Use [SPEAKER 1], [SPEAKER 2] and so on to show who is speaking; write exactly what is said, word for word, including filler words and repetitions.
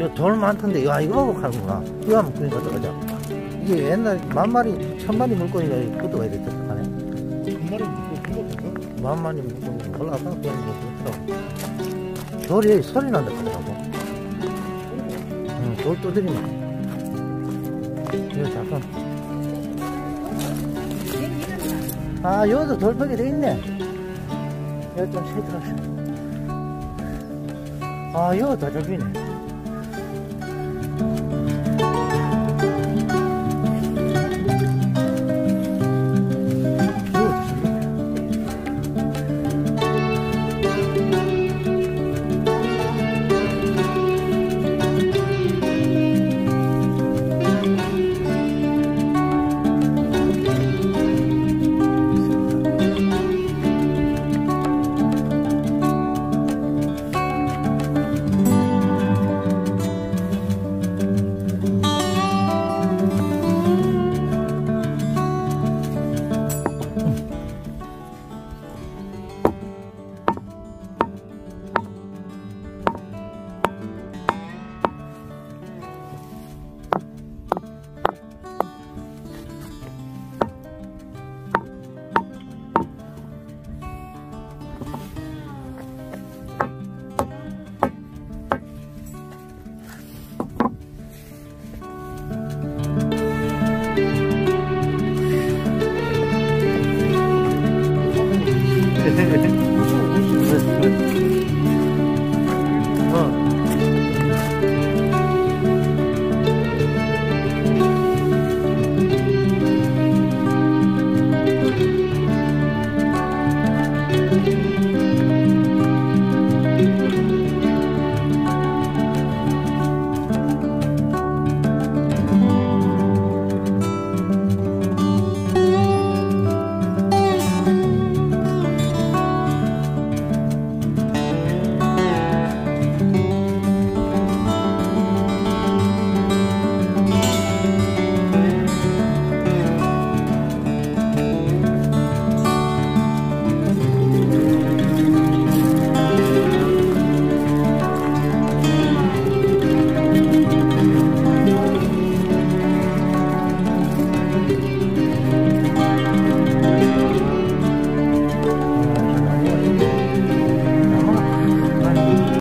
[SPEAKER 1] 돌 많던데, 야, 이거 하고 가는구나. 이거 한번 그림 가져가자. 이게 옛날 만 마리, 천 마리 물건이가 그것도 와야 됐다 하네.
[SPEAKER 2] 한 마리 물고 큰거
[SPEAKER 1] 만 마리 물건 올라가, 그냥 뭐, 그렇더라고. 돌이 소리 난다 하더라고. 응, 돌 두드리면. 이거 잠깐. 아, 여기도 돌퍽이 돼 있네. 여기 좀 새들었어. 아, 여기 더 잡히네.
[SPEAKER 2] 네.